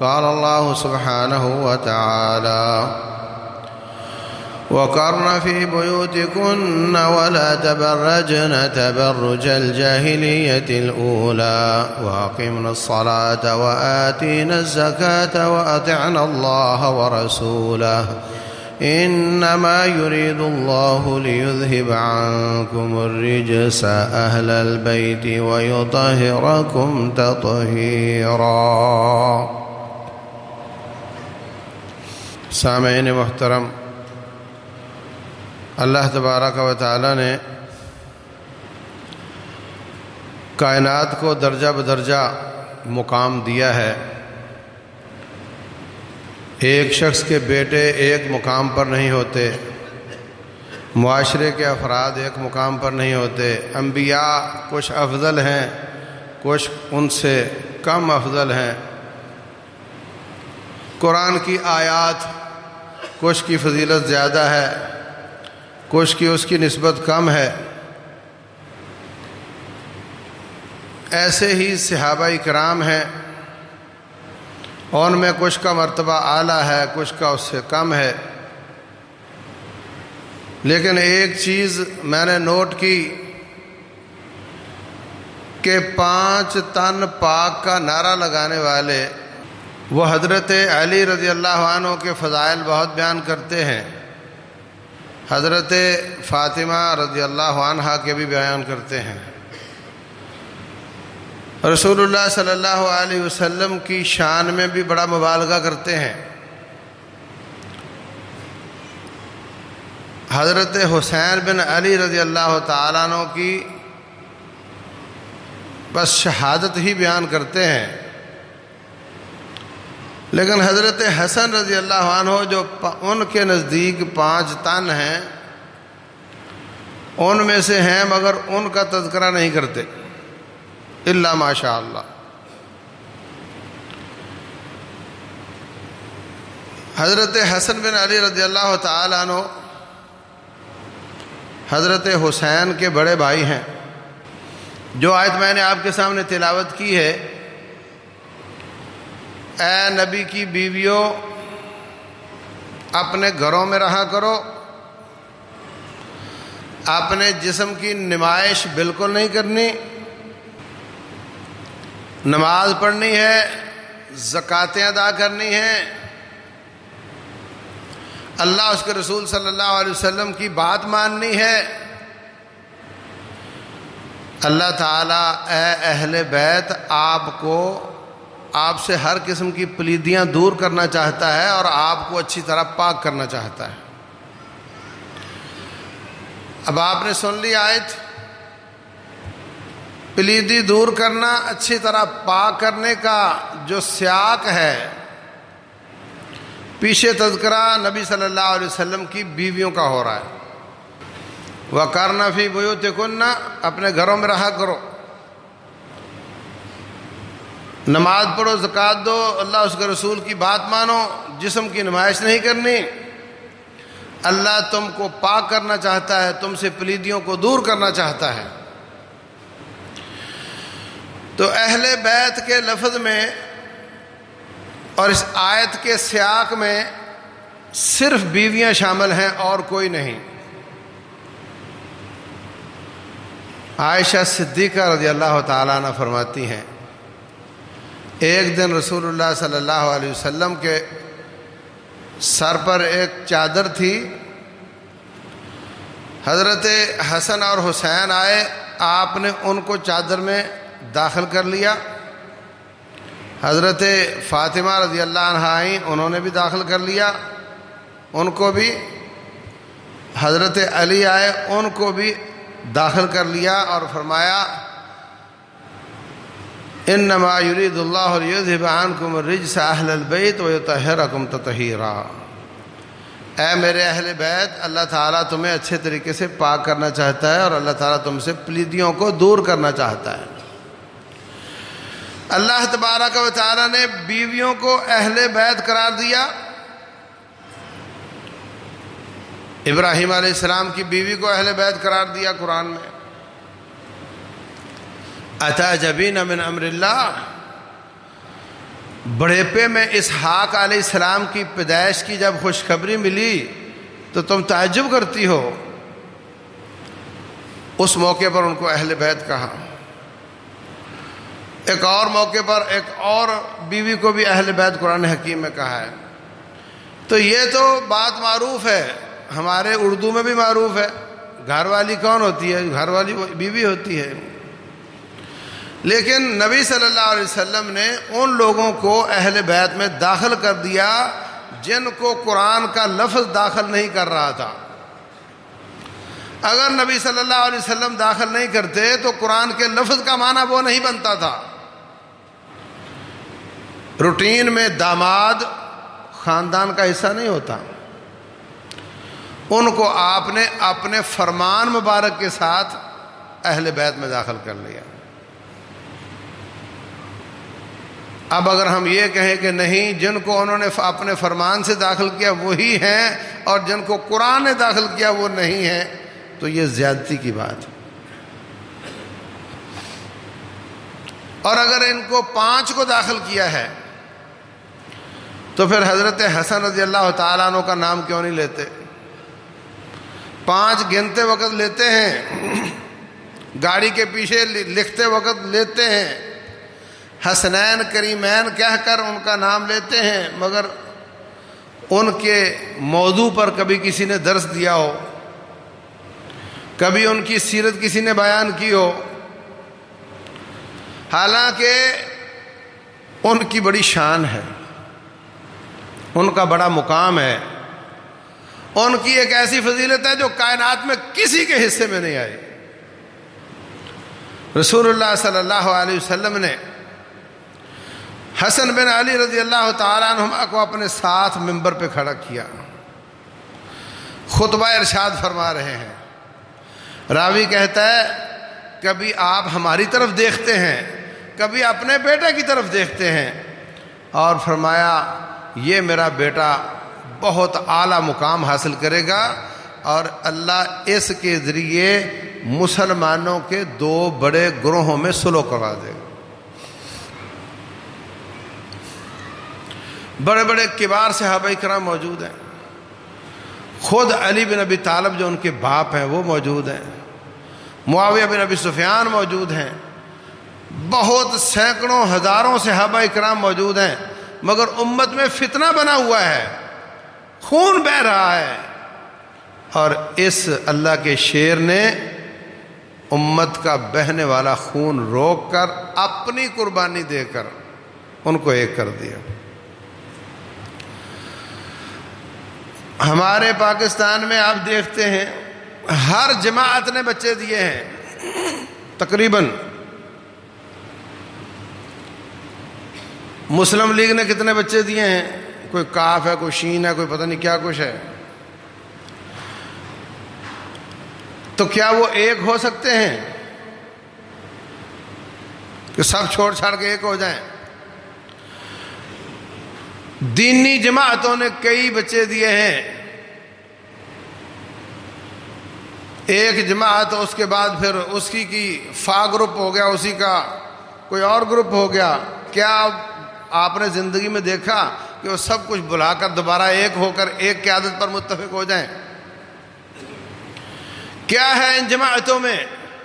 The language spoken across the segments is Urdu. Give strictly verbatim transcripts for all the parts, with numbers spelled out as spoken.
قال الله سبحانه وتعالى: وقرن في بيوتكن ولا تبرجن تبرج الجاهلية الأولى وأقمنا الصلاة وآتينا الزكاة وأطعنا الله ورسوله إنما يريد الله ليذهب عنكم الرجس أهل البيت ويطهركم تطهيرا۔ سامعین محترم، اللہ تبارک و تعالی نے کائنات کو درجہ بدرجہ مقام دیا ہے۔ ایک شخص کے بیٹے ایک مقام پر نہیں ہوتے، معاشرے کے افراد ایک مقام پر نہیں ہوتے، انبیاء کچھ افضل ہیں، کچھ ان سے کم افضل ہیں، قرآن کی آیات کچھ کی فضیلت زیادہ ہے، کچھ کی اس کی نسبت کم ہے۔ ایسے ہی صحابہ کرام ہیں، ان میں کچھ کا مرتبہ اعلیٰ ہے، کچھ کا اس سے کم ہے۔ لیکن ایک چیز میں نے نوٹ کی کہ پانچ تن پاک کا نعرہ لگانے والے وہ حضرت علی رضی اللہ عنہ کے فضائل بہت بیان کرتے ہیں، حضرت فاطمہ رضی اللہ عنہا کے بھی بیان کرتے ہیں، رسول اللہ صلی اللہ علیہ وسلم کی شان میں بھی بڑا مبالغہ کرتے ہیں۔ حضرت حسین بن علی رضی اللہ تعالیٰ عنہ کی بس شہادت ہی بیان کرتے ہیں، لیکن حضرت حسن رضی اللہ عنہ جو ان کے نزدیک پانچ تن ہیں، ان میں سے ہیں، مگر ان کا تذکرہ نہیں کرتے الا ماشاء اللہ۔ حضرت حسن بن علی رضی اللہ تعالیٰ عنہ حضرت حسین کے بڑے بھائی ہیں۔ جو آیت میں نے آپ کے سامنے تلاوت کی ہے، اے نبی کی بیویوں اپنے گھروں میں رہا کرو، اپنے جسم کی نمائش بالکل نہیں کرنی، نماز پڑھنی ہے، زکاتیں ادا کرنی ہیں، اللہ اس کے رسول صلی اللہ علیہ وسلم کی بات ماننی ہے۔ اللہ تعالیٰ اے اہل بیت آپ کو آپ سے ہر قسم کی پلیدیاں دور کرنا چاہتا ہے اور آپ کو اچھی طرح پاک کرنا چاہتا ہے۔ اب آپ نے سن لی آیت، پلیدی دور کرنا، اچھی طرح پاک کرنے کا جو سیاق ہے، پیچھے تذکرہ نبی صلی اللہ علیہ وسلم کی بیویوں کا ہو رہا ہے۔ وَقَرْنَ فِي بُيُوتِكُنَّ، اپنے گھروں میں رہا کرو، نماز پڑھو، زکوٰۃ دو، اللہ اس کے رسول کی بات مانو، جسم کی نمائش نہیں کرنی۔ اللہ تم کو پاک کرنا چاہتا ہے، تم سے پلیدیوں کو دور کرنا چاہتا ہے۔ تو اہل بیت کے لفظ میں اور اس آیت کے سیاق میں صرف بیویاں شامل ہیں اور کوئی نہیں۔ عائشہ صدیقہ رضی اللہ تعالیٰ عنہ فرماتی ہیں، ایک دن رسول اللہ صلی اللہ علیہ وسلم کے سر پر ایک چادر تھی، حضرت حسن اور حسین آئے، آپ نے ان کو چادر میں داخل کر لیا، حضرت فاطمہ رضی اللہ عنہا آئیں، انہوں نے بھی داخل کر لیا، ان کو بھی، حضرت علی آئے، ان کو بھی داخل کر لیا اور فرمایا انما یرید اللہ لیذھب عنکم الرجس اہل البیت ویطہرکم تطہیرا۔ اے میرے اہل بیت، اللہ تعالیٰ تمہیں اچھے طریقے سے پاک کرنا چاہتا ہے اور اللہ تعالیٰ تم سے پلیدیوں کو دور کرنا چاہتا ہے۔ اللہ تبارک و تعالیٰ نے بیویوں کو اہل بیت قرار دیا۔ ابراہیم علیہ السلام کی بیوی کو اہل بیت قرار دیا قرآن میں۔ اتعجبین من امر اللہ، بڑھیپے میں اسحاق علیہ السلام کی پیدائش کی جب خوشخبری ملی تو تم تعجب کرتی ہو. اس موقع پر ان کو اہل بیت کہا. ایک اور موقع پر ایک اور بیوی کو بھی اہل بیت قرآن حکیم میں کہا ہے. تو یہ تو بات معروف ہے، ہمارے اردو میں بھی معروف ہے. گھر والی کون ہوتی ہے؟ گھر والی بیوی ہوتی ہے. لیکن نبی صلی اللہ علیہ وسلم نے ان لوگوں کو اہل بیت میں داخل کر دیا جن کو قرآن کا لفظ داخل نہیں کر رہا تھا. اگر نبی صلی اللہ علیہ وسلم داخل نہیں کرتے تو قرآن کے لفظ کا معنی وہ نہیں بنتا تھا. روٹین میں داماد خاندان کا حصہ نہیں ہوتا، ان کو آپ نے اپنے فرمان مبارک کے ساتھ اہل بیت میں داخل کر لیا. اب اگر ہم یہ کہیں کہ نہیں، جن کو انہوں نے اپنے فرمان سے داخل کیا وہی ہیں اور جن کو قرآن نے داخل کیا وہ نہیں ہیں، تو یہ زیادتی کی بات ہے. اور اگر ان کو پانچ کو داخل کیا ہے تو پھر حضرت حسن رضی اللہ تعالیٰ عنہ کا نام کیوں نہیں لیتے؟ پانچ گنتے وقت لیتے ہیں، گاڑی کے پیچھے لکھتے وقت لیتے ہیں، حسنین کریمین کہہ کر ان کا نام لیتے ہیں، مگر ان کے موضوع پر کبھی کسی نے درس دیا ہو، کبھی ان کی سیرت کسی نے بیان کی ہو، حالانکہ ان کی بڑی شان ہے، ان کا بڑا مقام ہے، ان کی ایک ایسی فضیلت ہے جو کائنات میں کسی کے حصے میں نہیں آئی. رسول اللہ صلی اللہ علیہ وسلم نے حسن بن علی رضی اللہ تعالیٰ عنہما کو اپنے ساتھ ممبر پہ کھڑا کیا، خطبہ ارشاد فرما رہے ہیں. راوی کہتا ہے کبھی آپ ہماری طرف دیکھتے ہیں، کبھی اپنے بیٹے کی طرف دیکھتے ہیں، اور فرمایا یہ میرا بیٹا بہت اعلیٰ مقام حاصل کرے گا اور اللہ اس کے ذریعے مسلمانوں کے دو بڑے گروہوں میں صلح کروا دے گا. بڑے بڑے کبار صحابہ کرام موجود ہیں، خود علی بن ابی طالب جو ان کے باپ ہیں وہ موجود ہیں، معاویہ بن ابی سفیان موجود ہیں، بہت سینکڑوں ہزاروں صحابہ کرام موجود ہیں، مگر امت میں فتنہ بنا ہوا ہے، خون بہہ رہا ہے، اور اس اللہ کے شیر نے امت کا بہنے والا خون روک کر اپنی قربانی دے کر ان کو ایک کر دیا. ہمارے پاکستان میں آپ دیکھتے ہیں ہر جماعت نے بچے دیے ہیں تقریباً. مسلم لیگ نے کتنے بچے دیے ہیں؟ کوئی کاف ہے، کوئی شین ہے، کوئی پتہ نہیں کیا کچھ ہے. تو کیا وہ ایک ہو سکتے ہیں کہ سب چھوڑ چھاڑ کے ایک ہو جائیں؟ دینی جماعتوں نے کئی بچے دیے ہیں، ایک جماعت اس کے بعد پھر اس کی کی فا گروپ ہو گیا، اسی کا کوئی اور گروپ ہو گیا. کیا آپ نے زندگی میں دیکھا کہ وہ سب کچھ بلا کر دوبارہ ایک ہو کر ایک قیادت پر متفق ہو جائیں؟ کیا ہے ان جماعتوں میں؟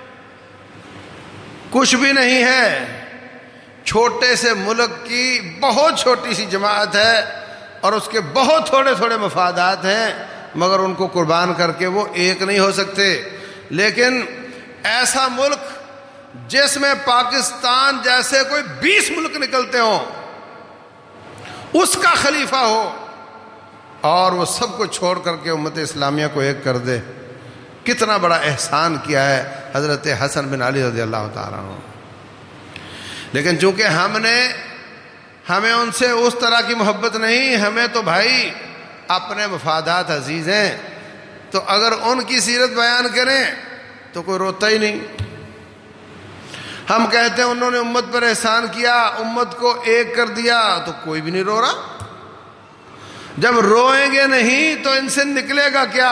کچھ بھی نہیں ہے. چھوٹے سے ملک کی بہت چھوٹی سی جماعت ہے اور اس کے بہت تھوڑے تھوڑے مفادات ہیں، مگر ان کو قربان کر کے وہ ایک نہیں ہو سکتے. لیکن ایسا ملک جس میں پاکستان جیسے کوئی بیس ملک نکلتے ہوں، اس کا خلیفہ ہو اور وہ سب کو چھوڑ کر کے امت اسلامیہ کو ایک کر دے، کتنا بڑا احسان کیا ہے حضرت حسن بن علی رضی اللہ تعالیٰ عنہ. لیکن چونکہ ہم نے ہمیں ان سے اس طرح کی محبت نہیں، ہمیں تو بھائی اپنے مفادات عزیز ہیں، تو اگر ان کی سیرت بیان کریں تو کوئی روتا ہی نہیں. ہم کہتے ہیں انہوں نے امت پر احسان کیا، امت کو ایک کر دیا، تو کوئی بھی نہیں رو رہا. جب روئیں گے نہیں تو ان سے نکلے گا کیا؟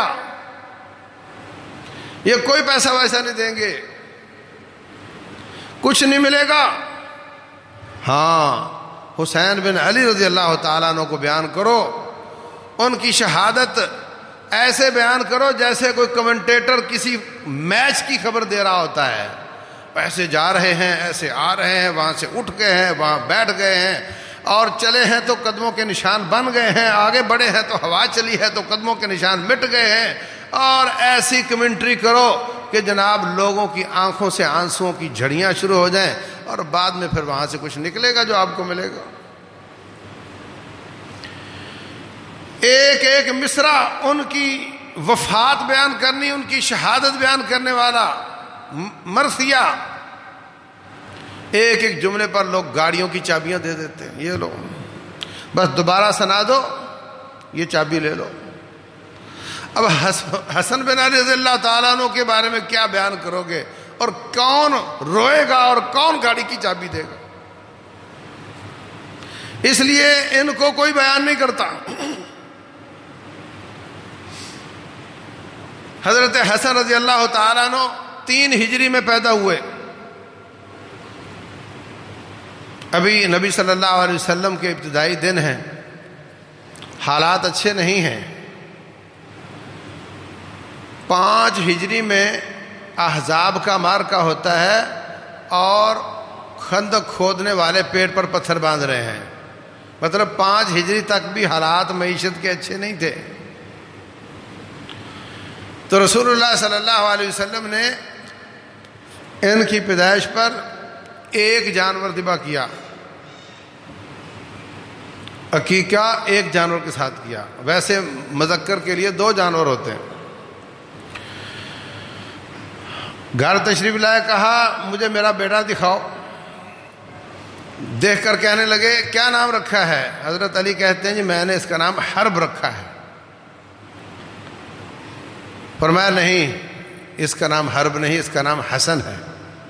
یہ کوئی پیسہ ویسا نہیں دیں گے، کچھ نہیں ملے گا. ہاں حسین بن علی رضی اللہ تعالیٰ عنہ کو بیان کرو، ان کی شہادت ایسے بیان کرو جیسے کوئی کمنٹیٹر کسی میچ کی خبر دے رہا ہوتا ہے، ایسے جا رہے ہیں، ایسے آ رہے ہیں، وہاں سے اٹھ گئے ہیں، وہاں بیٹھ گئے ہیں، اور چلے ہیں تو قدموں کے نشان بن گئے ہیں، آگے بڑھے ہیں تو ہوا چلی ہے تو قدموں کے نشان مٹ گئے ہیں، اور ایسی کمنٹری کرو کہ جناب لوگوں کی آنکھوں سے آنسوؤں کی جھڑیاں شروع ہو جائیں، اور بعد میں پھر وہاں سے کچھ نکلے گا جو آپ کو ملے گا۔ ایک ایک مصرع ان کی وفات بیان کرنی، ان کی شہادت بیان کرنے والا مرثیہ، ایک ایک جملے پر لوگ گاڑیوں کی چابیاں دے دیتے ہیں، یہ لو بس دوبارہ سنا دو، یہ چابی لے لو۔ اب حسن بن علی رضی اللہ تعالیٰ عنہ کے بارے میں کیا بیان کرو گے، اور کون روئے گا اور کون گاڑی کی چابی دے گا؟ اس لیے ان کو کوئی بیان نہیں کرتا۔ حضرت حسن رضی اللہ تعالیٰ عنہ تین ہجری میں پیدا ہوئے، ابھی نبی صلی اللہ علیہ وسلم کے ابتدائی دن ہیں، حالات اچھے نہیں ہیں۔ پانچ ہجری میں احزاب کا معرکہ ہوتا ہے، اور خندق کھودنے والے پیٹ پر پتھر باندھ رہے ہیں، مطلب پانچ ہجری تک بھی حالات معیشت کے اچھے نہیں تھے۔ تو رسول اللہ صلی اللہ علیہ وسلم نے ان کی پیدائش پر ایک جانور ذبح کیا، عقیقہ ایک جانور کے ساتھ کیا، ویسے مذکر کے لیے دو جانور ہوتے ہیں۔ گھر تشریف لائے، کہا مجھے میرا بیٹا دکھاؤ، دیکھ کر کہنے لگے کیا نام رکھا ہے؟ حضرت علی کہتے ہیں جی میں نے اس کا نام حرب رکھا ہے۔ فرمایا نہیں، اس کا نام حرب نہیں، اس کا نام حسن ہے۔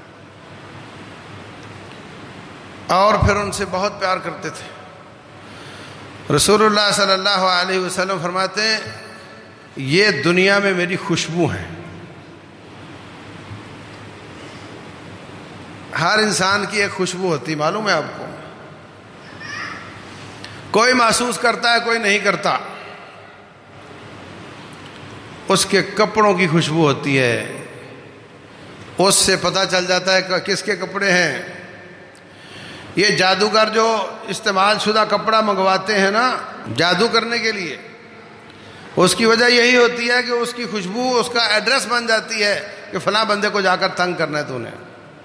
اور پھر ان سے بہت پیار کرتے تھے۔ رسول اللہ صلی اللہ علیہ وسلم فرماتے ہیں یہ دنیا میں میری خوشبو ہے۔ ہر انسان کی ایک خوشبو ہوتی، معلوم ہے آپ کو؟ کوئی محسوس کرتا ہے، کوئی نہیں کرتا۔ اس کے کپڑوں کی خوشبو ہوتی ہے، اس سے پتہ چل جاتا ہے کہ کس کے کپڑے ہیں۔ یہ جادوگر جو استعمال شدہ کپڑا منگواتے ہیں نا جادو کرنے کے لیے، اس کی وجہ یہی ہوتی ہے کہ اس کی خوشبو اس کا ایڈریس بن جاتی ہے کہ فلاں بندے کو جا کر تنگ کرنا ہے تو نے۔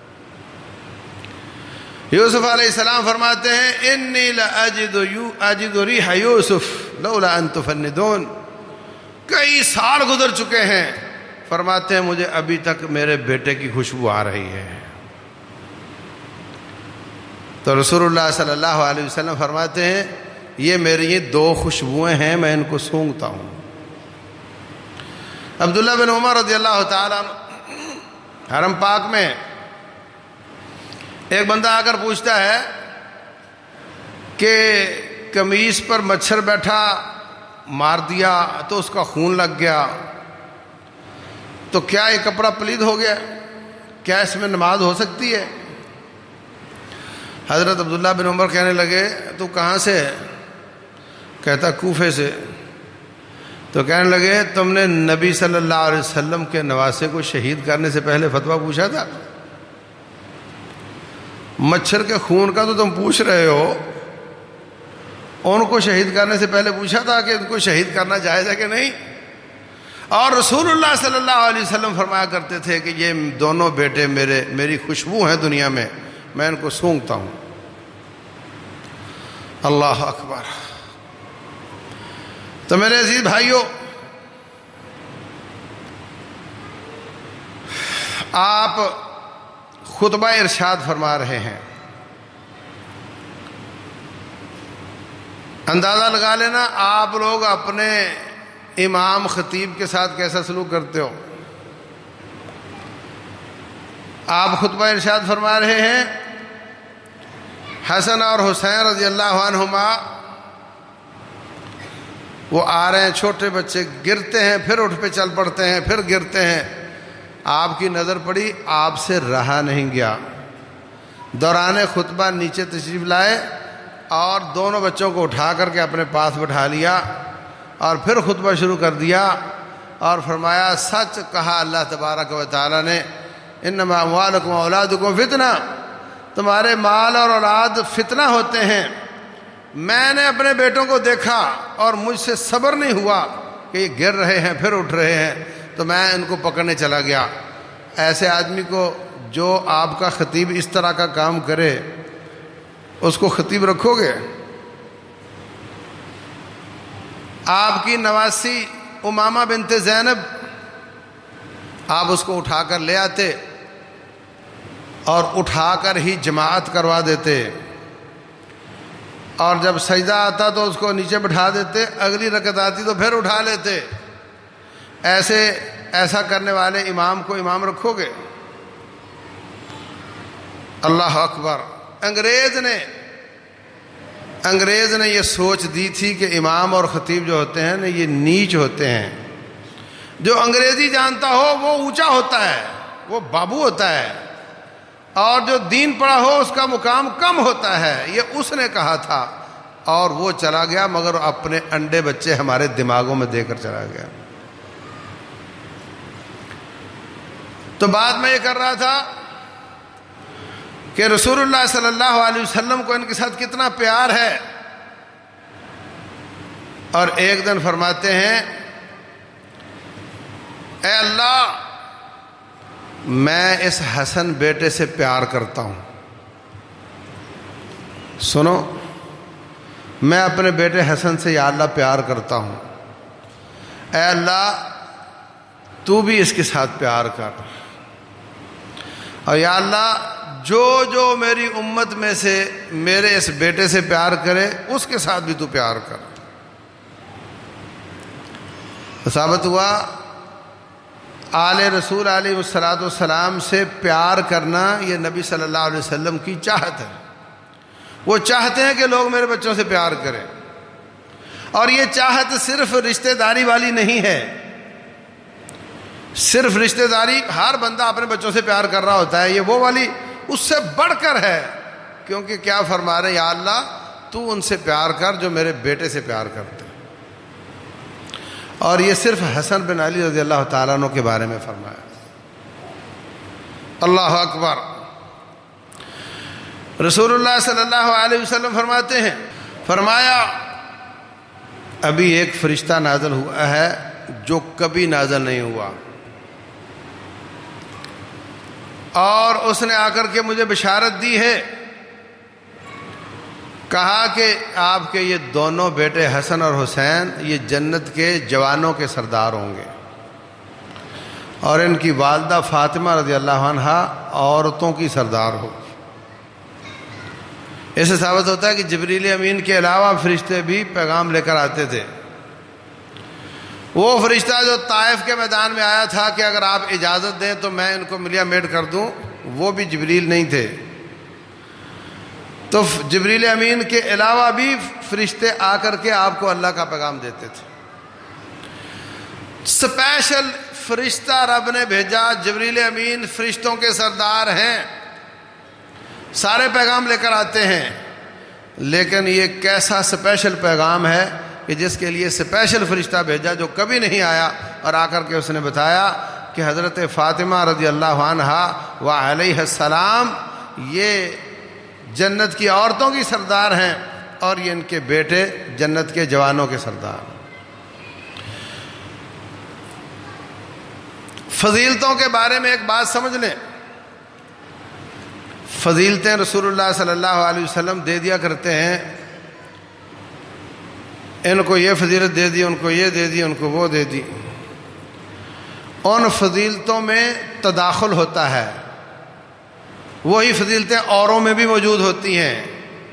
یوسف علیہ السلام فرماتے ہیں انی لاجد اجد ریح یوسف لولا ان تفندون۔ کئی سال گزر چکے ہیں، فرماتے ہیں مجھے ابھی تک میرے بیٹے کی خوشبو آ رہی ہے۔ تو رسول اللہ صلی اللہ علیہ وسلم فرماتے ہیں یہ میری یہ دو خوشبوئیں ہیں، میں ان کو سونگھتا ہوں۔ عبداللہ بن عمر رضی اللہ تعالیٰ حرم پاک میں ایک بندہ آ کر پوچھتا ہے کہ قمیص پر مچھر بیٹھا، مار دیا تو اس کا خون لگ گیا، تو کیا یہ کپڑا پلید ہو گیا؟ کیا اس میں نماز ہو سکتی ہے؟ حضرت عبداللہ بن عمر کہنے لگے تو کہاں سے؟ کہتا کوفے سے۔ تو کہنے لگے تم نے نبی صلی اللہ علیہ وسلم کے نواسے کو شہید کرنے سے پہلے فتویٰ پوچھا تھا؟ مچھر کے خون کا تو تم پوچھ رہے ہو، ان کو شہید کرنے سے پہلے پوچھا تھا کہ ان کو شہید کرنا جائز ہے کہ نہیں؟ اور رسول اللہ صلی اللہ علیہ وسلم فرمایا کرتے تھے کہ یہ دونوں بیٹے میرے میری خوشبو ہیں دنیا میں، میں ان کو سونگھتا ہوں۔ اللہ اکبر۔ تو میرے عزیز بھائیوں، آپ خطبہ ارشاد فرما رہے ہیں، اندازہ لگا لینا آپ لوگ اپنے امام خطیب کے ساتھ کیسا سلوک کرتے ہو۔ آپ خطبہ ارشاد فرما رہے ہیں حسن اور حسین رضی اللہ عنہما وہ آ رہے ہیں، چھوٹے بچے گرتے ہیں، پھر اٹھ پہ چل پڑتے ہیں، پھر گرتے ہیں۔ آپ کی نظر پڑی، آپ سے رہا نہیں گیا، دوران خطبہ نیچے تشریف لائے اور دونوں بچوں کو اٹھا کر کے اپنے پاس بٹھا لیا اور پھر خطبہ شروع کر دیا اور فرمایا سچ کہا اللہ تبارک و تعالیٰ نے، انما اموالکم و اولادکم فتنہ، تمہارے مال اور اولاد فتنہ ہوتے ہیں۔ میں نے اپنے بیٹوں کو دیکھا اور مجھ سے صبر نہیں ہوا کہ یہ گر رہے ہیں پھر اٹھ رہے ہیں، تو میں ان کو پکڑنے چلا گیا۔ ایسے آدمی کو جو آپ کا خطیب اس طرح کا کام کرے، اس کو خطیب رکھو گے؟ آپ کی نواسی امامہ بنت زینب، آپ اس کو اٹھا کر لے آتے اور اٹھا کر ہی جماعت کروا دیتے، اور جب سجدہ آتا تو اس کو نیچے بٹھا دیتے، اگلی رکعت آتی تو پھر اٹھا لیتے۔ ایسے ایسا کرنے والے امام کو امام رکھو گے؟ اللہ اکبر۔ انگریز نے انگریز نے یہ سوچ دی تھی کہ امام اور خطیب جو ہوتے ہیں نا یہ نیچ ہوتے ہیں، جو انگریزی جانتا ہو وہ اونچا ہوتا ہے، وہ بابو ہوتا ہے، اور جو دین پڑھا ہو اس کا مقام کم ہوتا ہے، یہ اس نے کہا تھا، اور وہ چلا گیا، مگر اپنے انڈے بچے ہمارے دماغوں میں دے کر چلا گیا۔ تو بعد میں یہ کر رہا تھا کہ رسول اللہ صلی اللہ علیہ وسلم کو ان کے ساتھ کتنا پیار ہے، اور ایک دن فرماتے ہیں اے اللہ میں اس حسن بیٹے سے پیار کرتا ہوں، سنو، میں اپنے بیٹے حسن سے یا اللہ پیار کرتا ہوں، اے اللہ تو بھی اس کے ساتھ پیار کر، اور یا اللہ جو جو میری امت میں سے میرے اس بیٹے سے پیار کرے اس کے ساتھ بھی تو پیار کر۔ ثابت ہوا آل رسول علیہ الصلوۃ والسلام سے پیار کرنا یہ نبی صلی اللہ علیہ وسلم کی چاہت ہے، وہ چاہتے ہیں کہ لوگ میرے بچوں سے پیار کریں، اور یہ چاہت صرف رشتہ داری والی نہیں ہے، صرف رشتہ داری ہر بندہ اپنے بچوں سے پیار کر رہا ہوتا ہے، یہ وہ والی اس سے بڑھ کر ہے، کیونکہ کیا فرما رہے ہیں یا اللہ تو ان سے پیار کر جو میرے بیٹے سے پیار کرتے ہیں، اور یہ صرف حسن بن علی رضی اللہ تعالیٰ عنہ کے بارے میں فرمایا۔ اللہ اکبر۔ رسول اللہ صلی اللہ علیہ وسلم فرماتے ہیں، فرمایا ابھی ایک فرشتہ نازل ہوا ہے جو کبھی نازل نہیں ہوا، اور اس نے آ کر کے مجھے بشارت دی ہے، کہا کہ آپ کے یہ دونوں بیٹے حسن اور حسین یہ جنت کے جوانوں کے سردار ہوں گے، اور ان کی والدہ فاطمہ رضی اللہ عنہا عورتوں کی سردار ہوگی۔ اس سے ثابت ہوتا ہے کہ جبریل امین کے علاوہ فرشتے بھی پیغام لے کر آتے تھے۔ وہ فرشتہ جو طائف کے میدان میں آیا تھا کہ اگر آپ اجازت دیں تو میں ان کو ملیا میٹ کر دوں، وہ بھی جبریل نہیں تھے، تو جبریل امین کے علاوہ بھی فرشتے آ کر کے آپ کو اللہ کا پیغام دیتے تھے۔ اسپیشل فرشتہ رب نے بھیجا، جبریل امین فرشتوں کے سردار ہیں، سارے پیغام لے کر آتے ہیں، لیکن یہ کیسا اسپیشل پیغام ہے کہ جس کے لیے اسپیشل فرشتہ بھیجا جو کبھی نہیں آیا، اور آ کر کے اس نے بتایا کہ حضرت فاطمہ رضی اللہ عنہا و علیہ السلام یہ جنت کی عورتوں کی سردار ہیں، اور یہ ان کے بیٹے جنت کے جوانوں کے سردار۔ فضیلتوں کے بارے میں ایک بات سمجھ لیں، فضیلتیں رسول اللہ صلی اللہ علیہ وسلم دے دیا کرتے ہیں، ان کو یہ فضیلت دے دی، ان کو یہ دے دی، ان کو وہ دے دی، ان فضیلتوں میں تداخل ہوتا ہے، وہی فضیلتیں اوروں میں بھی موجود ہوتی ہیں،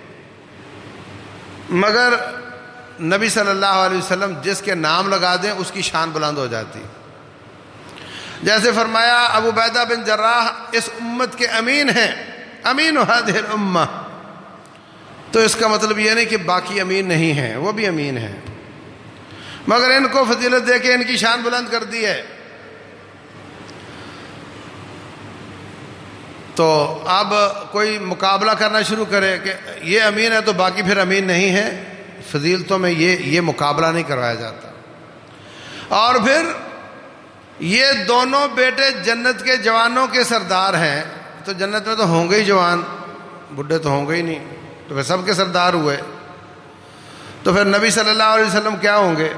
مگر نبی صلی اللہ علیہ وسلم جس کے نام لگا دیں اس کی شان بلند ہو جاتی۔ جیسے فرمایا ابو عبیدہ بن جراح اس امت کے امین ہیں، امین هذه الامہ، تو اس کا مطلب یہ نہیں کہ باقی امین نہیں ہیں، وہ بھی امین ہیں، مگر ان کو فضیلت دے کے ان کی شان بلند کر دی ہے۔ تو اب کوئی مقابلہ کرنا شروع کرے کہ یہ امین ہے تو باقی پھر امین نہیں ہے، فضیلتوں میں یہ یہ مقابلہ نہیں کروایا جاتا۔ اور پھر یہ دونوں بیٹے جنت کے جوانوں کے سردار ہیں، تو جنت میں تو ہوں گے ہی جوان، بڈھے تو ہوں گے ہی نہیں، تو پھر سب کے سردار ہوئے، تو پھر نبی صلی اللہ علیہ وسلم کیا ہوں گے؟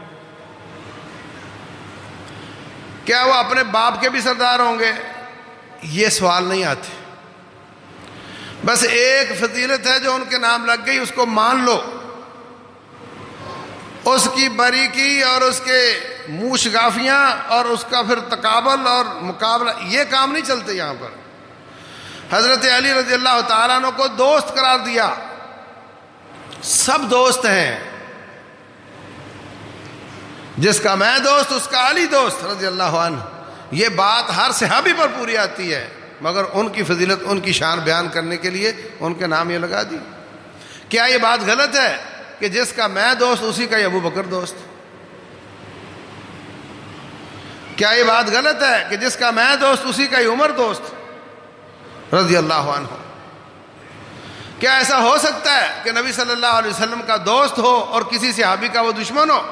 کیا وہ اپنے باپ کے بھی سردار ہوں گے؟ یہ سوال نہیں آتے۔ بس ایک فضیلت ہے جو ان کے نام لگ گئی، اس کو مان لو، اس کی باریکی اور اس کے منہ شگافیاں اور اس کا پھر تقابل اور مقابلہ، یہ کام نہیں چلتے یہاں پر۔ حضرت علی رضی اللہ تعالیٰ عنہ کو دوست قرار دیا، سب دوست ہیں، جس کا میں دوست اس کا علی دوست رضی اللہ عنہ۔ یہ بات ہر صحابی پر پوری آتی ہے، مگر ان کی فضیلت، ان کی شان بیان کرنے کے لیے ان کے نام یہ لگا دی۔ کیا یہ بات غلط ہے کہ جس کا میں دوست اسی کا ابو بکر دوست؟ کیا یہ بات غلط ہے کہ جس کا میں دوست اسی کا عمر دوست رضی اللہ عنہ؟ کیا ایسا ہو سکتا ہے کہ نبی صلی اللہ علیہ وسلم کا دوست ہو اور کسی صحابی کا وہ دشمن ہو؟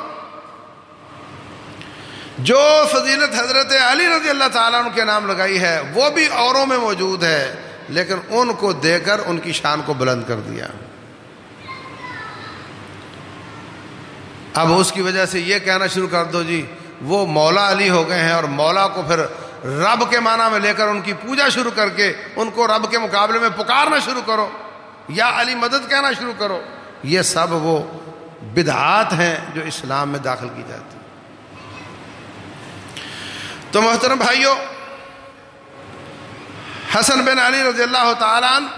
جو فضیلت حضرت علی رضی اللہ تعالیٰ عنہ کے نام لگائی ہے وہ بھی اوروں میں موجود ہے، لیکن ان کو دے کر ان کی شان کو بلند کر دیا۔ اب اس کی وجہ سے یہ کہنا شروع کر دو جی وہ مولا علی ہو گئے ہیں، اور مولا کو پھر رب کے معنی میں لے کر ان کی پوجا شروع کر کے ان کو رب کے مقابلے میں پکارنا شروع کرو، یا علی مدد کہنا شروع کرو۔ یہ سب وہ بدعات ہیں جو اسلام میں داخل کی جاتی۔ تو محترم بھائیوں، حسن بن علی رضی اللہ تعالیٰ عنہ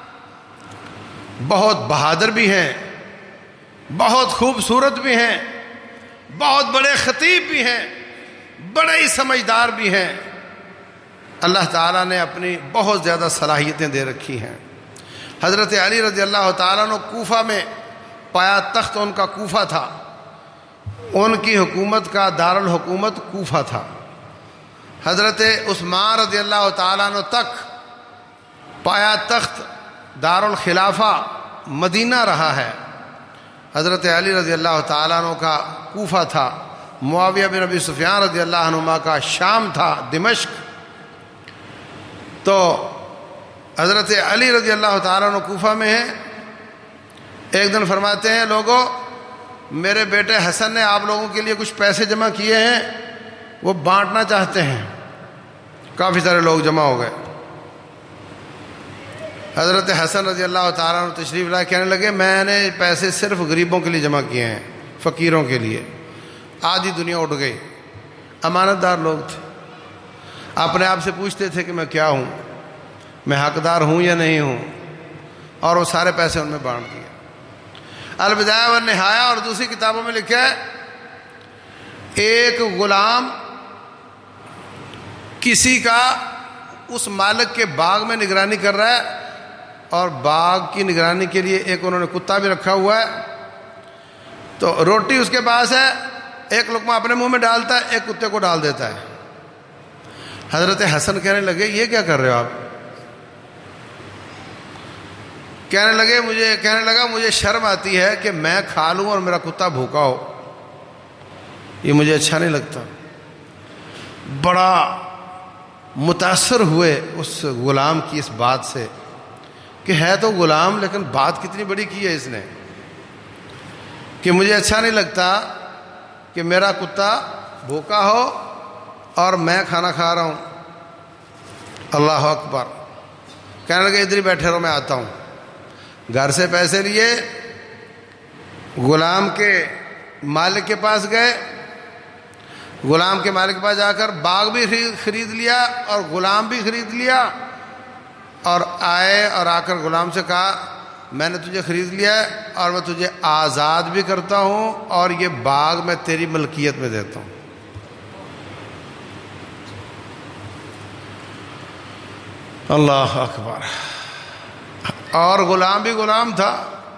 بہت بہادر بھی ہیں، بہت خوبصورت بھی ہیں، بہت بڑے خطیب بھی ہیں، بڑے ہی سمجھدار بھی ہیں۔ اللہ تعالیٰ نے اپنی بہت زیادہ صلاحیتیں دے رکھی ہیں۔ حضرت علی رضی اللہ تعالیٰ عنہ کوفہ میں پایا تخت ان کا کوفہ تھا، ان کی حکومت کا دارالحکومت کوفہ تھا۔ حضرت عثمان رضی اللہ تعالیٰ عنہ تک پایا تخت دارالخلافہ مدینہ رہا ہے۔ حضرت علی رضی اللہ تعالیٰ عنہ کا کوفہ تھا، معاویہ بن ابی سفیان رضی اللہ عنہما کا شام تھا، دمشق۔ تو حضرت علی رضی اللہ تعالیٰ عنہ کوفہ میں ہیں۔ ایک دن فرماتے ہیں، لوگوں میرے بیٹے حسن نے آپ لوگوں کے لیے کچھ پیسے جمع کیے ہیں، وہ بانٹنا چاہتے ہیں۔ کافی سارے لوگ جمع ہو گئے۔ حضرت حسن رضی اللہ تعالیٰ عنہ تشریف لائے، کہنے لگے میں نے پیسے صرف غریبوں کے لیے جمع کیے ہیں، فقیروں کے لیے۔ آدھی دنیا اٹھ گئی، امانت دار لوگ تھے، اپنے آپ سے پوچھتے تھے کہ میں کیا ہوں، میں حقدار ہوں یا نہیں ہوں، اور وہ سارے پیسے ان میں بانٹ دیے۔ البدایہ والنہایہ اور دوسری کتابوں میں لکھا ہے، ایک غلام کسی کا اس مالک کے باغ میں نگرانی کر رہا ہے، اور باغ کی نگرانی کے لیے ایک انہوں نے کتا بھی رکھا ہوا ہے۔ تو روٹی اس کے پاس ہے، ایک لقمہ اپنے منہ میں ڈالتا ہے، ایک کتے کو ڈال دیتا ہے۔ حضرت حسن کہنے لگے یہ کیا کر رہے ہو آپ؟ کہنے لگے مجھے کہنے لگا مجھے شرم آتی ہے کہ میں کھا لوں اور میرا کتا بھوکا ہو، یہ مجھے اچھا نہیں لگتا۔ بڑا متاثر ہوئے اس غلام کی اس بات سے کہ ہے تو غلام لیکن بات کتنی بڑی کی ہے اس نے، کہ مجھے اچھا نہیں لگتا کہ میرا کتا بھوکا ہو اور میں کھانا کھا رہا ہوں۔ اللہ اکبر۔ کہنے لگے ادھر ہی بیٹھے رہو، میں آتا ہوں۔ گھر سے پیسے لیے، غلام کے مالک کے پاس گئے، غلام کے مالک کے پاس جا کر باغ بھی خرید لیا اور غلام بھی خرید لیا، اور آئے اور آ کر غلام سے کہا میں نے تجھے خرید لیا ہے اور میں تجھے آزاد بھی کرتا ہوں، اور یہ باغ میں تیری ملکیت میں دیتا ہوں۔ اللہ اکبر۔ اور غلام بھی غلام تھا،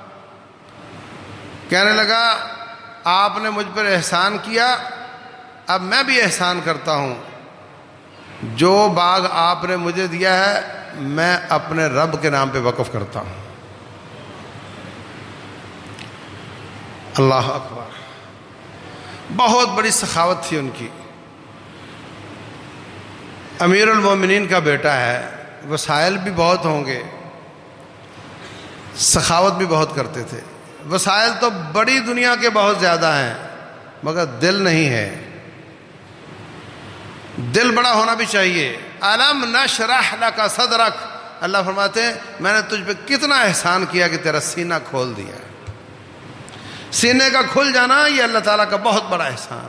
کہنے لگا آپ نے مجھ پر احسان کیا، اب میں بھی احسان کرتا ہوں، جو باغ آپ نے مجھے دیا ہے میں اپنے رب کے نام پہ وقف کرتا ہوں۔ اللہ اکبر، بہت بڑی سخاوت تھی ان کی۔ امیر المومنین کا بیٹا ہے، وسائل بھی بہت ہوں گے، سخاوت بھی بہت کرتے تھے۔ وسائل تو بڑی دنیا کے بہت زیادہ ہیں مگر دل نہیں ہے، دل بڑا ہونا بھی چاہیے۔ الم نشرح لک صدرک، اللہ فرماتے ہیں میں نے تجھ پہ کتنا احسان کیا کہ تیرا سینہ کھول دیا۔ سینے کا کھل جانا یہ اللہ تعالیٰ کا بہت بڑا احسان۔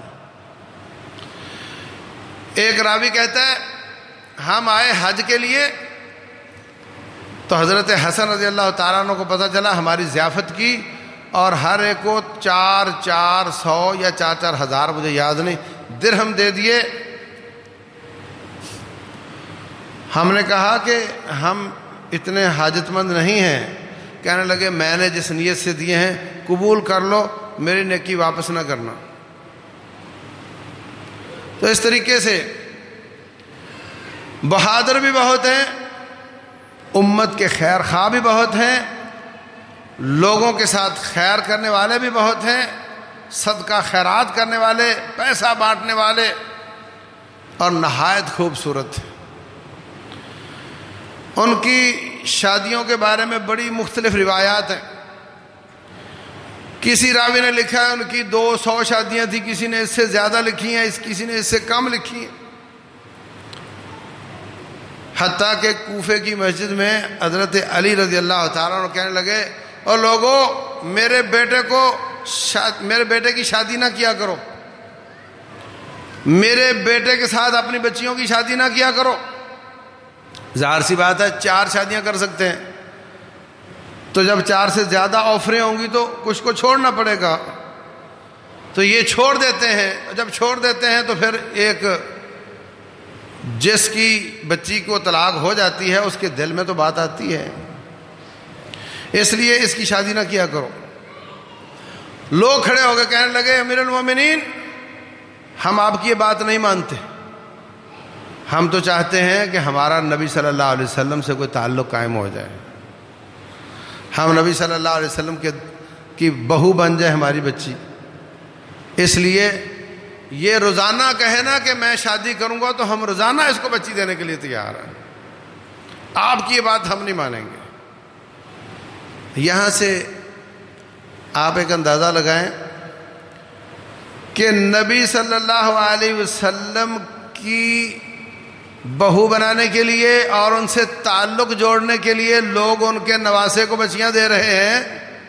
ایک راوی کہتا ہے ہم آئے حج کے لیے تو حضرت حسن رضی اللہ تعالیٰ عنہ کو پتہ چلا ہماری ضیافت کی، اور ہر ایک کو چار چار سو یا چار چار ہزار مجھے یاد نہیں درہم دے دیے۔ ہم نے کہا کہ ہم اتنے حاجت مند نہیں ہیں۔ کہنے لگے میں نے جس نیت سے دیے ہیں قبول کر لو، میری نیکی واپس نہ کرنا۔ تو اس طریقے سے بہادر بھی بہت ہیں، امت کے خیر خواہ بھی بہت ہیں، لوگوں کے ساتھ خیر کرنے والے بھی بہت ہیں، صدقہ خیرات کرنے والے، پیسہ بانٹنے والے، اور نہایت خوبصورت۔ ان کی شادیوں کے بارے میں بڑی مختلف روایات ہیں۔ کسی راوی نے لکھا ہے ان کی دو سو شادیاں تھیں، کسی نے اس سے زیادہ لکھی ہیں، کسی نے اس سے کم لکھی ہیں۔ حتیٰ کہ کوفے کی مسجد میں حضرت علی رضی اللہ تعالیٰ عنہ کہنے لگے اور لوگوں میرے بیٹے کو شاد... میرے بیٹے کی شادی نہ کیا کرو، میرے بیٹے کے ساتھ اپنی بچیوں کی شادی نہ کیا کرو۔ ظاہر سی بات ہے چار شادیاں کر سکتے ہیں، تو جب چار سے زیادہ آفریں ہوں گی تو کچھ کو چھوڑنا پڑے گا، تو یہ چھوڑ دیتے ہیں۔ جب چھوڑ دیتے ہیں تو پھر ایک جس کی بچی کو طلاق ہو جاتی ہے اس کے دل میں تو بات آتی ہے، اس لیے اس کی شادی نہ کیا کرو۔ لوگ کھڑے ہو کے کہنے لگے امیر المومنین ہم آپ کی یہ بات نہیں مانتے، ہم تو چاہتے ہیں کہ ہمارا نبی صلی اللہ علیہ وسلم سے کوئی تعلق قائم ہو جائے، ہم نبی صلی اللہ علیہ وسلم کے کی بہو بن جائے ہماری بچی، اس لیے یہ روزانہ کہے نا کہ میں شادی کروں گا تو ہم روزانہ اس کو بچی دینے کے لیے تیار ہیں، آپ کی یہ بات ہم نہیں مانیں گے۔ یہاں سے آپ ایک اندازہ لگائیں کہ نبی صلی اللہ علیہ وسلم کی بہو بنانے کے لیے اور ان سے تعلق جوڑنے کے لیے لوگ ان کے نواسے کو بچیاں دے رہے ہیں۔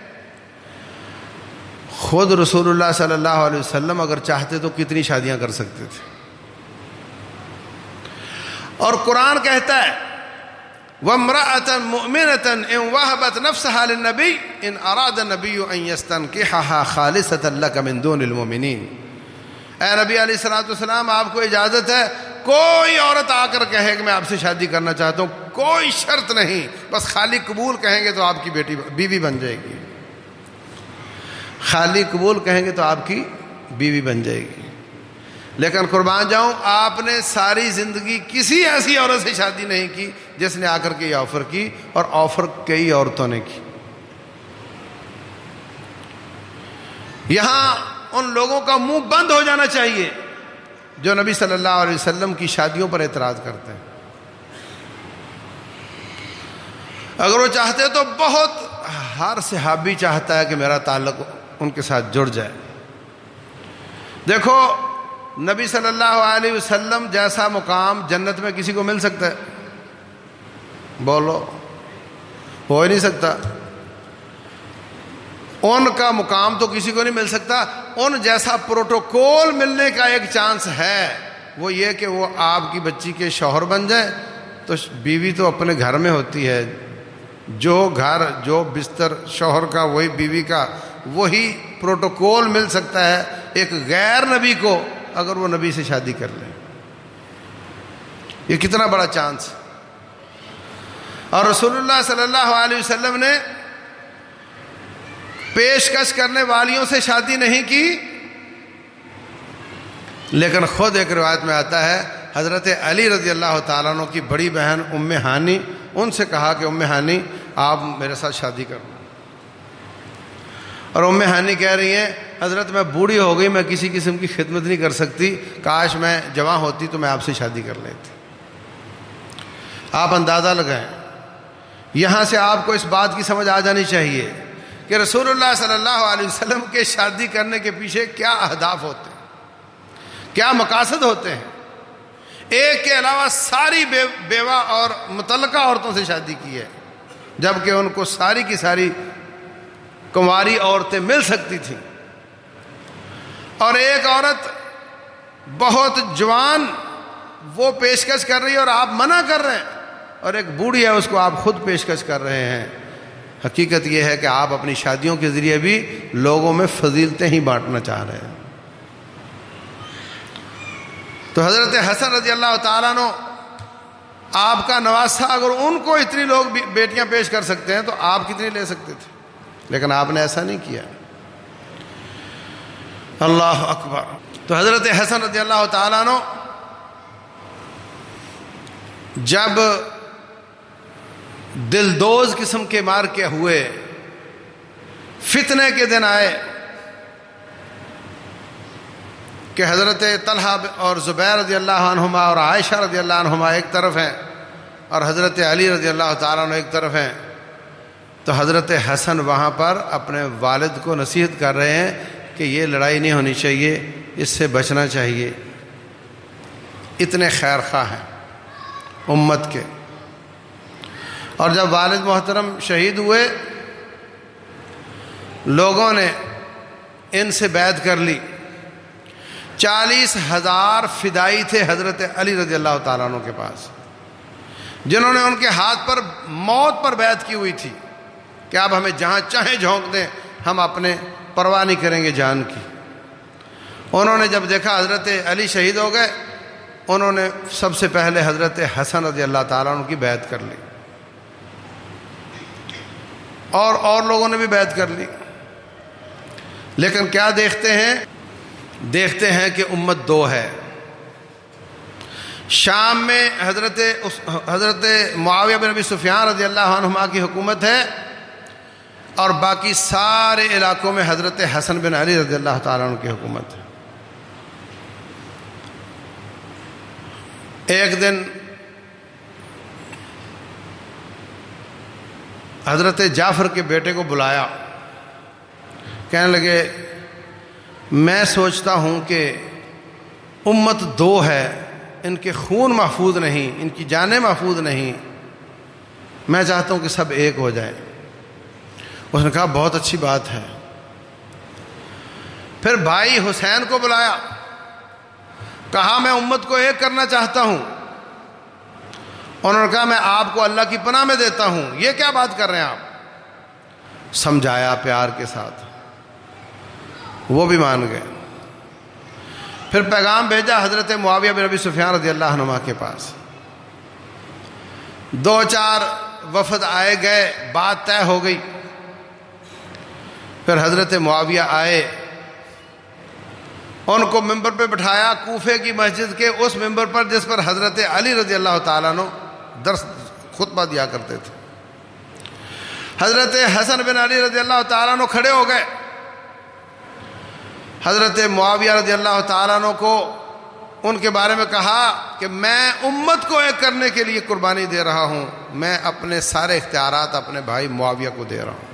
خود رسول اللہ صلی اللہ علیہ وسلم اگر چاہتے تو کتنی شادیاں کر سکتے تھے، اور قرآن کہتا ہے وَامْرَأَةً مُؤْمِنَةً إِنْ وَهَبَتْ نَفْسَهَا لِلنَّبِيِّ إِنْ أَرَادَ النَّبِيُّ أَنْ يَسْتَنْكِحَهَا خَالِصَةً لَكَ مِنْ دُونِ الْمُؤْمِنِينَ۔ اے نبی علیہ الصلوۃ والسلام آپ کو اجازت ہے کوئی عورت آ کر کہے کہ میں آپ سے شادی کرنا چاہتا ہوں، کوئی شرط نہیں، بس خالی قبول کہیں گے تو آپ کی بیٹی بیوی بن جائے گی، خالی قبول کہیں گے تو آپ کی بیوی بن جائے گی۔ لیکن قربان جاؤں آپ نے ساری زندگی کسی ایسی عورت سے شادی نہیں کی جس نے آ کر کے یہ آفر کی، اور آفر کئی عورتوں نے کی۔ یہاں ان لوگوں کا منہ بند ہو جانا چاہیے جو نبی صلی اللہ علیہ وسلم کی شادیوں پر اعتراض کرتے ہیں۔ اگر وہ چاہتے تو بہت، ہر صحابی چاہتا ہے کہ میرا تعلق ان کے ساتھ جڑ جائے۔ دیکھو نبی صلی اللہ علیہ وسلم جیسا مقام جنت میں کسی کو مل سکتا ہے؟ بولو، ہو ہی نہیں سکتا۔ ان کا مقام تو کسی کو نہیں مل سکتا۔ ان جیسا پروٹوکول ملنے کا ایک چانس ہے، وہ یہ کہ وہ آپ کی بچی کے شوہر بن جائے۔ تو بیوی تو اپنے گھر میں ہوتی ہے، جو گھر جو بستر شوہر کا وہی بیوی کا، وہی پروٹوکول مل سکتا ہے ایک غیر نبی کو اگر وہ نبی سے شادی کر لے۔ یہ کتنا بڑا چانس۔ اور رسول اللہ صلی اللہ علیہ وسلم نے پیشکش کرنے والیوں سے شادی نہیں کی، لیکن خود ایک روایت میں آتا ہے حضرت علی رضی اللہ تعالیٰ عنہ کی بڑی بہن ام ہانی ان سے کہا کہ ام ہانی آپ میرے ساتھ شادی کرنا. اور ام ہانی کہہ رہی ہیں حضرت میں بوڑھی ہو گئی, میں کسی قسم کی خدمت نہیں کر سکتی, کاش میں جوان ہوتی تو میں آپ سے شادی کر لیتی. آپ اندازہ لگائیں, یہاں سے آپ کو اس بات کی سمجھ آ جانی چاہیے کہ رسول اللہ صلی اللہ علیہ وسلم کے شادی کرنے کے پیچھے کیا اہداف ہوتے ہیں, کیا مقاصد ہوتے ہیں. ایک کے علاوہ ساری بیوہ اور متعلقہ عورتوں سے شادی کی ہے, جبکہ ان کو ساری کی ساری کنواری عورتیں مل سکتی تھیں. اور ایک عورت بہت جوان وہ پیشکش کر رہی ہے اور آپ منع کر رہے ہیں, اور ایک بوڑھی ہے اس کو آپ خود پیشکش کر رہے ہیں. حقیقت یہ ہے کہ آپ اپنی شادیوں کے ذریعے بھی لوگوں میں فضیلتیں ہی بانٹنا چاہ رہے ہیں. تو حضرت حسن رضی اللہ تعالیٰ عنہ آپ کا نواسا, اگر ان کو اتنی لوگ بیٹیاں پیش کر سکتے ہیں تو آپ کتنی لے سکتے تھے, لیکن آپ نے ایسا نہیں کیا. اللہ اکبر. تو حضرت حسن رضی اللہ تعالیٰ عنہ جب دلدوز قسم کے مار کے ہوئے, فتنے کے دن آئے کہ حضرت طلحہ اور زبیر رضی اللہ عنہما اور عائشہ رضی اللہ عنہما ایک طرف ہیں اور حضرت علی رضی اللہ تعالیٰ عنہ ایک طرف ہیں, تو حضرت حسن وہاں پر اپنے والد کو نصیحت کر رہے ہیں کہ یہ لڑائی نہیں ہونی چاہیے, اس سے بچنا چاہیے. اتنے خیر خواہ ہیں امت کے. اور جب والد محترم شہید ہوئے, لوگوں نے ان سے بیعت کر لی. چالیس ہزار فدائی تھے حضرت علی رضی اللہ تعالیٰ عنہ کے پاس, جنہوں نے ان کے ہاتھ پر موت پر بیعت کی ہوئی تھی کہ آپ ہمیں جہاں چاہیں جھونک دیں, ہم اپنے پرواہ نہیں کریں گے جان کی. انہوں نے جب دیکھا حضرت علی شہید ہو گئے, انہوں نے سب سے پہلے حضرت حسن رضی اللہ تعالیٰ عنہ کی بیعت کر لی, اور اور لوگوں نے بھی بیعت کر لی. لیکن کیا دیکھتے ہیں, دیکھتے ہیں کہ امت دو ہے. شام میں حضرت حضرت معاویہ بن ابی سفیان رضی اللہ عنہما کی حکومت ہے, اور باقی سارے علاقوں میں حضرت حسن بن علی رضی اللہ تعالیٰ عنہ کی حکومت ہے. ایک دن حضرت جعفر کے بیٹے کو بلایا, کہنے لگے میں سوچتا ہوں کہ امت دو ہے, ان کے خون محفوظ نہیں, ان کی جانیں محفوظ نہیں, میں چاہتا ہوں کہ سب ایک ہو جائیں. اس نے کہا بہت اچھی بات ہے. پھر بھائی حسین کو بلایا, کہا میں امت کو ایک کرنا چاہتا ہوں. انہوں نے کہا میں آپ کو اللہ کی پناہ میں دیتا ہوں, یہ کیا بات کر رہے ہیں آپ. سمجھایا پیار کے ساتھ, وہ بھی مان گئے. پھر پیغام بھیجا حضرت معاویہ بن ابی سفیان رضی اللہ عنہما کے پاس. دو چار وفد آئے گئے, بات طے ہو گئی. پھر حضرت معاویہ آئے, ان کو ممبر پہ بٹھایا, کوفے کی مسجد کے اس ممبر پر جس پر حضرت علی رضی اللہ تعالیٰ عنہ درس خطبہ دیا کرتے تھے. حضرت حسن بن علی رضی اللہ تعالیٰ عنہ کھڑے ہو گئے. حضرت معاویہ رضی اللہ تعالیٰ عنہ کو ان کے بارے میں کہا کہ میں امت کو ایک کرنے کے لیے قربانی دے رہا ہوں, میں اپنے سارے اختیارات اپنے بھائی معاویہ کو دے رہا ہوں.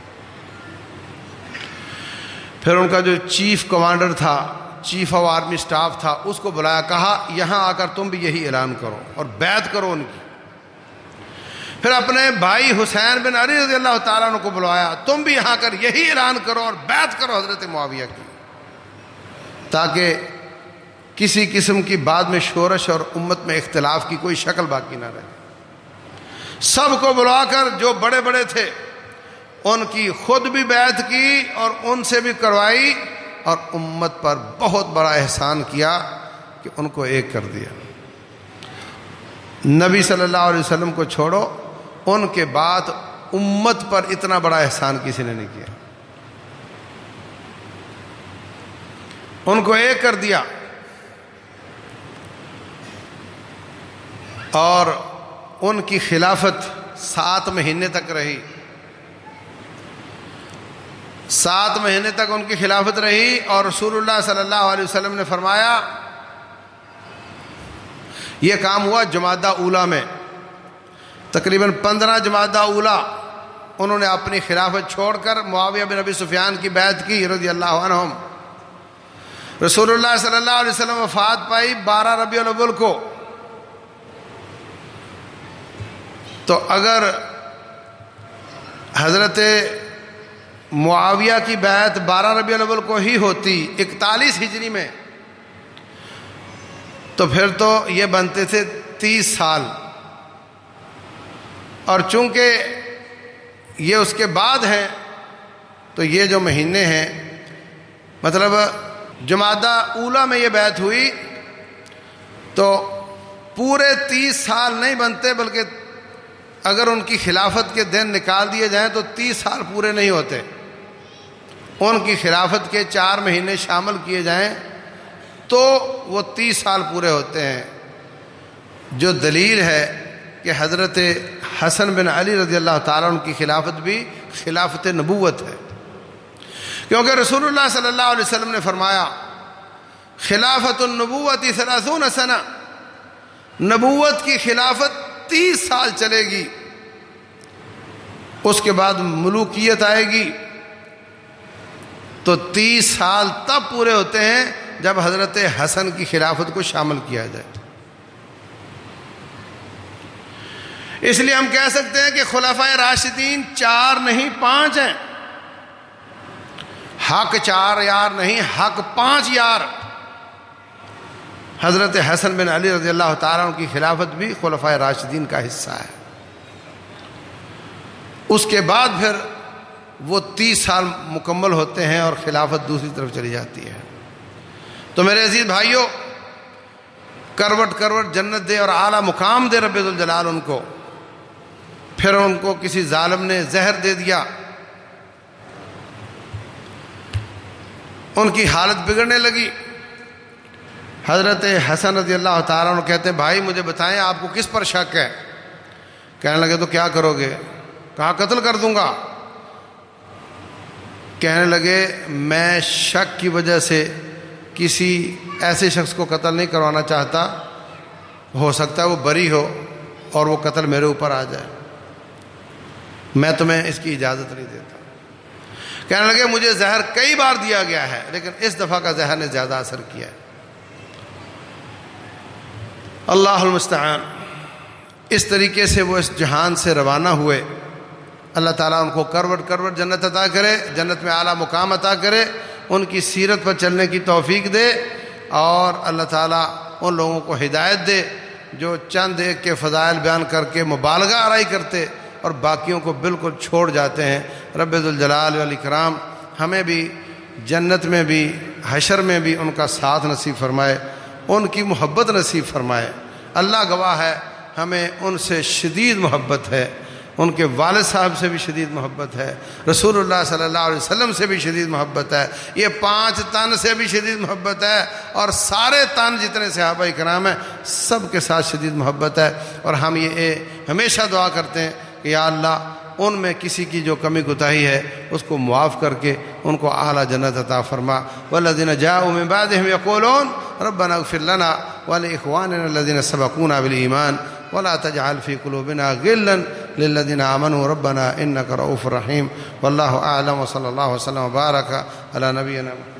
پھر ان کا جو چیف کمانڈر تھا, چیف آف آرمی سٹاف تھا, اس کو بلایا, کہا یہاں آ کر تم بھی یہی اعلان کرو اور بیعت کرو ان کی. پھر اپنے بھائی حسین بن علی رضی اللہ تعالیٰ عنہ کو بلایا, تم بھی یہاں کر یہی اعلان کرو اور بیعت کرو حضرت معاویہ کی, تاکہ کسی قسم کی بعد میں شورش اور امت میں اختلاف کی کوئی شکل باقی نہ رہے. سب کو بلا کر جو بڑے بڑے تھے ان کی خود بھی بیعت کی اور ان سے بھی کروائی, اور امت پر بہت بڑا احسان کیا کہ ان کو ایک کر دیا. نبی صلی اللہ علیہ وسلم کو چھوڑو, ان کے بعد امت پر اتنا بڑا احسان کسی نے نہیں کیا. ان کو ایک کر دیا, اور ان کی خلافت سات مہینے تک رہی، سات مہینے تک ان کی خلافت رہی، اور رسول اللہ صلی اللہ علیہ وسلم نے فرمایا یہ کام ہوا جمادہ اولیٰ میں، تقریباً پندرہ جمادہ اولیٰ انہوں نے اپنی خلافت چھوڑ کر معاویہ بن ابی سفیان کی بیعت کی رضی اللہ عنہم۔ رسول اللہ صلی اللہ علیہ وسلم وفات پائی بارہ ربیع الاول کو، تو اگر حضرت معاویہ کی بیعت بارہ ربیع الاول کو ہی ہوتی اکتالیس ہجری میں، تو پھر تو یہ بنتے تھے تیس سال، اور چونکہ یہ اس کے بعد ہیں تو یہ جو مہینے ہیں، مطلب جمادہ اولیٰ میں یہ بیعت ہوئی تو پورے تیس سال نہیں بنتے، بلکہ اگر ان کی خلافت کے دن نکال دیے جائیں تو تیس سال پورے نہیں ہوتے، ان کی خلافت کے چار مہینے شامل کیے جائیں تو وہ تیس سال پورے ہوتے ہیں، جو دلیل ہے کہ حضرت حسن بن علی رضی اللہ تعالیٰ عنہ کی خلافت بھی خلافت نبوت ہے، کیونکہ رسول اللہ صلی اللہ علیہ وسلم نے فرمایا خلافت النبوت ثلاثون سنہ، نبوت کی خلافت تیس سال چلے گی، اس کے بعد ملوکیت آئے گی، تو تیس سال تب پورے ہوتے ہیں جب حضرت حسن کی خلافت کو شامل کیا جائے۔ اس لیے ہم کہہ سکتے ہیں کہ خلفائے راشدین چار نہیں پانچ ہیں، حق چار یار نہیں، حق پانچ یار۔ حضرت حسن بن علی رضی اللہ تعالیٰ عنہ کی خلافت بھی خلفائے راشدین کا حصہ ہے، اس کے بعد پھر وہ تیس سال مکمل ہوتے ہیں اور خلافت دوسری طرف چلی جاتی ہے۔ تو میرے عزیز بھائیوں، کروٹ کروٹ جنت دے اور اعلیٰ مقام دے رب ذوالجلال ان کو، پھر ان کو کسی ظالم نے زہر دے دیا، ان کی حالت بگڑنے لگی۔ حضرت حسن رضی اللہ تعالیٰ عنہ کہتے ہیں بھائی مجھے بتائیں آپ کو کس پر شک ہے؟ کہنے لگے تو کیا کرو گے؟ کہا قتل کر دوں گا۔ کہنے لگے میں شک کی وجہ سے کسی ایسے شخص کو قتل نہیں کروانا چاہتا، ہو سکتا ہے وہ بری ہو اور وہ قتل میرے اوپر آ جائے، میں تمہیں اس کی اجازت نہیں دیتا۔ کہنے لگے مجھے زہر کئی بار دیا گیا ہے لیکن اس دفعہ کا زہر نے زیادہ اثر کیا ہے۔ اللہ المستعان۔ اس طریقے سے وہ اس جہان سے روانہ ہوئے۔ اللہ تعالیٰ ان کو کروٹ کروٹ جنت عطا کرے، جنت میں اعلیٰ مقام عطا کرے، ان کی سیرت پر چلنے کی توفیق دے، اور اللہ تعالیٰ ان لوگوں کو ہدایت دے جو چند ایک کے فضائل بیان کر کے مبالغہ آرائی کرتے اور باقیوں کو بالکل چھوڑ جاتے ہیں۔ رب ذوالجلال والاکرام ہمیں بھی جنت میں بھی حشر میں بھی ان کا ساتھ نصیب فرمائے، ان کی محبت نصیب فرمائے۔ اللہ گواہ ہے ہمیں ان سے شدید محبت ہے، ان کے والد صاحب سے بھی شدید محبت ہے، رسول اللہ صلی اللہ علیہ وسلم سے بھی شدید محبت ہے، یہ پانچ تن سے بھی شدید محبت ہے، اور سارے تن جتنے صحابہ کرام ہیں سب کے ساتھ شدید محبت ہے۔ اور ہم یہ ہمیشہ دعا کرتے ہیں کہ یا اللہ ان میں کسی کی جو کمی کوتاہی ہے اس کو معاف کر کے ان کو اعلیٰ جنت عطا فرما۔ والذین جاءوا من بعدهم یقولون ربنا اغفر لنا ولاخواننا الذین سبقونا بالایمان ولا تجعل في قلوبنا غلا للذین آمنوا ربنا انك رؤوف رحیم۔ واللہ اعلم، وصلی اللہ وسلم وبارک علی نبینا محمد۔